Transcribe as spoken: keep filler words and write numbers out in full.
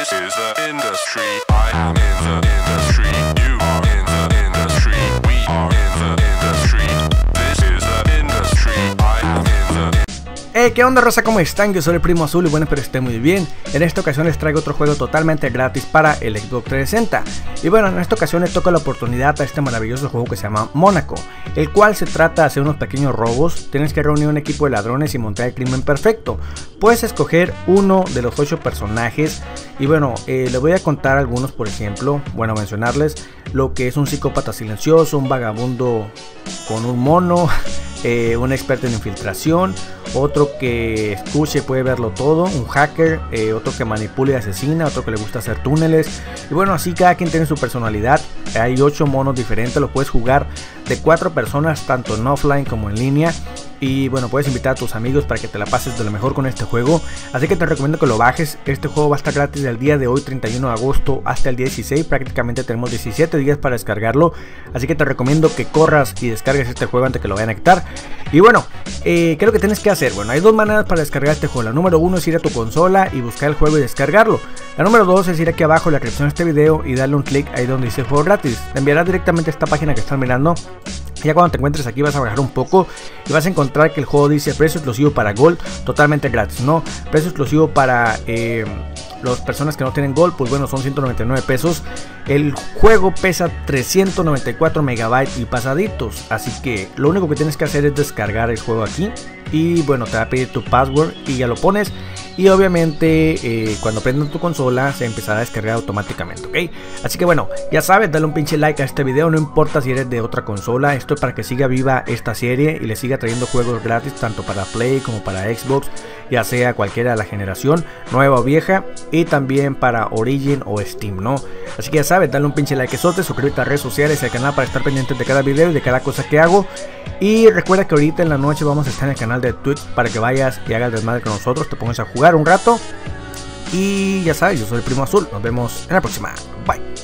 This is the industry. I am in the industry. You are in the industry. We are in the industry. This is the industry. I am in the Hey, ¿qué onda, raza? ¿Cómo están? Yo soy el Primo Azul y bueno, espero que estén muy bien. En esta ocasión les traigo otro juego totalmente gratis para el Xbox trescientos sesenta. Y bueno, en esta ocasión les toca la oportunidad a este maravilloso juego que se llama Mónaco, el cual se trata de hacer unos pequeños robos. Tienes que reunir un equipo de ladrones y montar el crimen perfecto. Puedes escoger uno de los ocho personajes. Y bueno, eh, les voy a contar algunos, por ejemplo, bueno, mencionarles lo que es un psicópata silencioso, un vagabundo con un mono, eh, un experto en infiltración, otro que escuche y puede verlo todo, un hacker, eh, otro que manipula y asesina, otro que le gusta hacer túneles. Y bueno, así cada quien tiene su personalidad. Hay ocho monos diferentes, los puedes jugar de cuatro personas, tanto en offline como en línea. Y bueno, puedes invitar a tus amigos para que te la pases de lo mejor con este juego. Así que te recomiendo que lo bajes. Este juego va a estar gratis del día de hoy, treinta y uno de agosto, hasta el dieciséis. Prácticamente tenemos diecisiete días para descargarlo. Así que te recomiendo que corras y descargues este juego antes que lo vayan a quitar. Y bueno, eh, ¿qué es lo que tienes que hacer? Bueno, hay dos maneras para descargar este juego. La número uno es ir a tu consola y buscar el juego y descargarlo. La número dos es ir aquí abajo en la descripción de este video y darle un clic ahí donde dice juego gratis. Te enviará directamente a esta página que están mirando. Ya cuando te encuentres aquí vas a bajar un poco y vas a encontrar que el juego dice precio exclusivo para Gold, totalmente gratis, ¿no? Precio exclusivo para eh, las personas que no tienen Gold, pues bueno, son ciento noventa y nueve pesos. El juego pesa trescientos noventa y cuatro megabytes y pasaditos, así que lo único que tienes que hacer es descargar el juego aquí. Y bueno, te va a pedir tu password y ya lo pones. Y obviamente eh, cuando prendas tu consola se empezará a descargar automáticamente, ¿ok? Así que bueno, ya sabes, dale un pinche like a este video. No importa si eres de otra consola. Esto es para que siga viva esta serie y le siga trayendo juegos gratis tanto para Play como para Xbox, ya sea cualquiera de la generación, nueva o vieja. Y también para Origin o Steam, ¿no? Así que ya sabes, dale un pinche like, suscríbete a redes sociales y al canal para estar pendientes de cada video y de cada cosa que hago. Y recuerda que ahorita en la noche vamos a estar en el canal de Twitch para que vayas y hagas desmadre con nosotros, te pongas a jugar un rato. Y ya sabes, yo soy el Primo Azul, nos vemos en la próxima, bye.